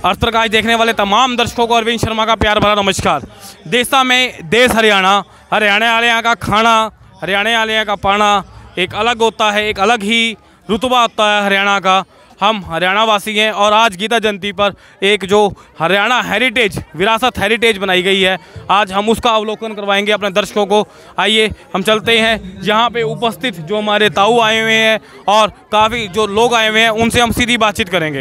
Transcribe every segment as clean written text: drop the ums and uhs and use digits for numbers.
अर्थ देखने वाले तमाम दर्शकों को अरविंद शर्मा का प्यार भरा नमस्कार। देशा में देश हरियाणा वाले का खाना, हरियाणा वाले का पाना एक अलग होता है, एक अलग ही रुतबा होता है हरियाणा का। हम हरियाणा वासी हैं और आज गीता जयंती पर एक जो हरियाणा हेरिटेज विरासत हेरिटेज बनाई गई है, आज हम उसका अवलोकन करवाएंगे अपने दर्शकों को। आइए हम चलते हैं, यहाँ पे उपस्थित जो हमारे ताऊ आए हुए हैं और काफ़ी जो लोग आए हुए हैं उनसे हम सीधी बातचीत करेंगे।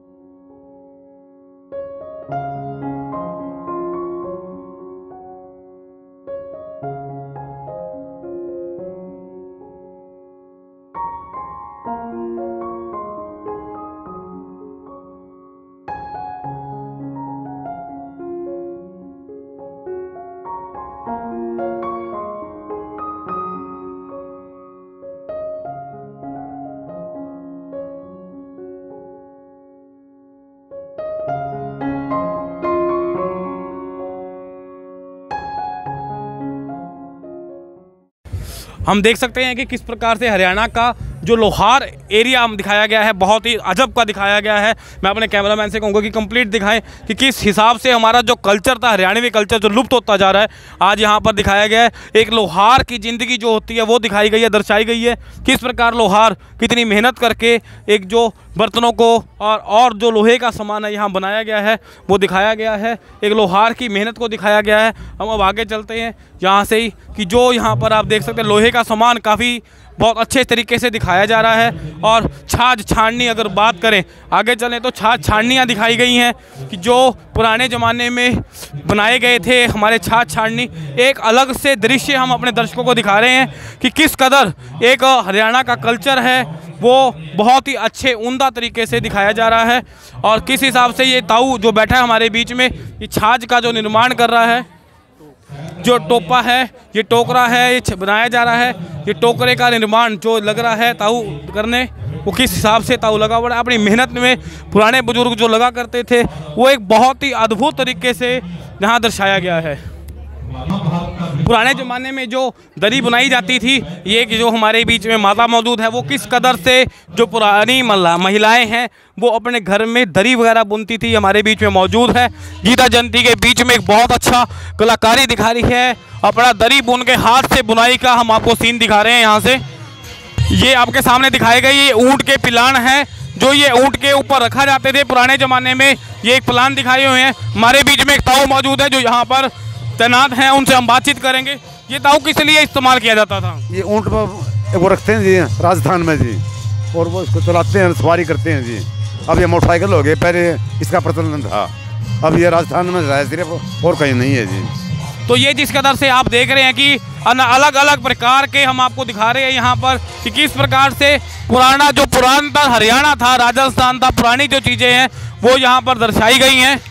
हम देख सकते हैं कि किस प्रकार से हरियाणा का जो लोहार एरिया हम दिखाया गया है, बहुत ही अजब का दिखाया गया है। मैं अपने कैमरामैन से कहूँगा कि कंप्लीट दिखाएं कि किस हिसाब से हमारा जो कल्चर था, हरियाणवी कल्चर जो लुप्त होता जा रहा है, आज यहाँ पर दिखाया गया है। एक लोहार की ज़िंदगी जो होती है वो दिखाई गई है, दर्शाई गई है। किस प्रकार लोहार कितनी मेहनत करके एक जो बर्तनों को और जो लोहे का सामान है यहाँ बनाया गया है वो दिखाया गया है। एक लोहार की मेहनत को दिखाया गया है। हम अब आगे चलते हैं यहाँ से ही कि जो यहाँ पर आप देख सकते हैं लोहे का सामान काफ़ी बहुत अच्छे तरीके से दिखाया जा रहा है। और छाछ छाननी अगर बात करें, आगे चलें तो छाछ छाननियाँ दिखाई गई हैं कि जो पुराने ज़माने में बनाए गए थे हमारे छाछ छाननी। एक अलग से दृश्य हम अपने दर्शकों को दिखा रहे हैं कि किस कदर एक हरियाणा का कल्चर है वो बहुत ही अच्छे उम्दा तरीके से दिखाया जा रहा है। और किस हिसाब से ये ताऊ जो बैठा है हमारे बीच में, ये छाछ का जो निर्माण कर रहा है, जो टोपा है, ये टोकरा है, ये बनाया जा रहा है। ये टोकरे का निर्माण जो लग रहा है ताऊ करने, वो किस हिसाब से ताऊ लगा हुआ है अपनी मेहनत में। पुराने बुजुर्ग जो लगा करते थे वो एक बहुत ही अद्भुत तरीके से यहाँ दर्शाया गया है। पुराने ज़माने में जो दरी बुनाई जाती थी, ये कि जो हमारे बीच में माता मौजूद है वो किस कदर से जो पुरानी महिलाएं हैं वो अपने घर में दरी वगैरह बुनती थी, हमारे बीच में मौजूद है। गीता जयंती के बीच में एक बहुत अच्छा कलाकारी दिखा रही है, अपना दरी बुन के हाथ से बुनाई का हम आपको सीन दिखा रहे हैं। यहाँ से ये आपके सामने दिखाए गए ये ऊँट के पिलान है, जो ये ऊँट के ऊपर रखा जाते थे पुराने ज़माने में। ये एक प्लान दिखाए हुए हैं। हमारे बीच में एक ताऊ मौजूद है जो यहाँ पर तैनात हैं, उनसे हम बातचीत करेंगे। ये ताऊ किस लिए इस्तेमाल किया जाता था? ये ऊँट पर वो रखते हैं जी राजस्थान में जी, और वो इसको चलाते हैं, सवारी करते हैं जी। अब ये मोटरसाइकिल हो गए, पहले इसका प्रचलन था, अब ये राजस्थान में है सिर्फ, और कहीं नहीं है जी। तो ये जिस कदर से आप देख रहे हैं कि अलग अलग प्रकार के हम आपको दिखा रहे हैं यहाँ पर कि किस प्रकार से पुराना जो पुराना हरियाणा था, राजस्थान था, पुरानी जो चीज़ें हैं वो यहाँ पर दर्शाई गई हैं।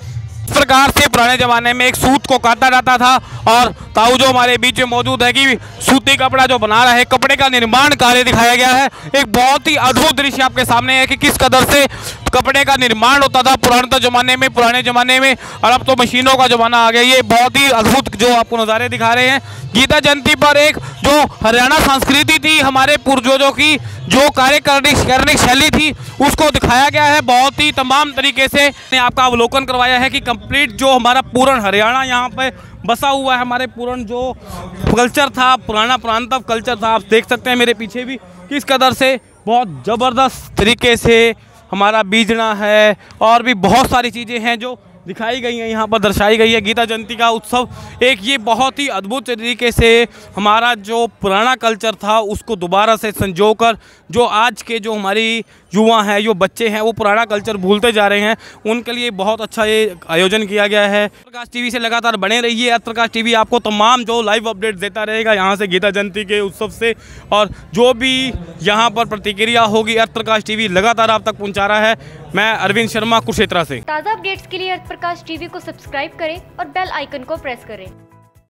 इस प्रकार से पुराने ज़माने में एक सूत को काटा जाता था और ताऊ जो हमारे बीच में मौजूद है कि सूती कपड़ा जो बना रहा है, कपड़े का निर्माण कार्य दिखाया गया है। एक बहुत ही अद्भुत दृश्य आपके सामने है कि किस कदर से कपड़े का निर्माण होता था पुराने ज़माने में, और अब तो मशीनों का ज़माना आ गया। ये बहुत ही अद्भुत जो आपको नज़ारे दिखा रहे हैं गीता जयंती पर। एक जो हरियाणा संस्कृति थी, हमारे पूर्वजों की जो कार्य करने शैली थी, उसको दिखाया गया है बहुत ही तमाम तरीके से। आपका अवलोकन करवाया है कि कंप्लीट जो हमारा पूर्ण हरियाणा यहाँ पे बसा हुआ है, हमारे पूर्ण जो कल्चर था, पुराना प्रांतव कल्चर था। आप देख सकते हैं मेरे पीछे भी किस कदर से बहुत ज़बरदस्त तरीके से हमारा बीजना है, और भी बहुत सारी चीज़ें हैं जो दिखाई गई हैं, यहाँ पर दर्शाई गई है। गीता जयंती का उत्सव एक ये बहुत ही अद्भुत तरीके से हमारा जो पुराना कल्चर था उसको दोबारा से संजोकर जो आज के जो हमारी युवा हैं, जो बच्चे हैं, वो पुराना कल्चर भूलते जा रहे हैं, उनके लिए बहुत अच्छा ये आयोजन किया गया है। प्रकाश टीवी से लगातार बने रहिए। प्रकाश टीवी आपको तमाम जो लाइव अपडेट देता रहेगा यहाँ से गीता जयंती के उत्सव से, और जो भी यहाँ पर प्रतिक्रिया होगी प्रकाश टीवी लगातार आप तक पहुँचा रहा है। मैं अरविंद शर्मा कुरुक्षेत्र से। ताज़ा अपडेट्स के लिए प्रकाश टीवी को सब्सक्राइब करें और बेल आइकन को प्रेस करें।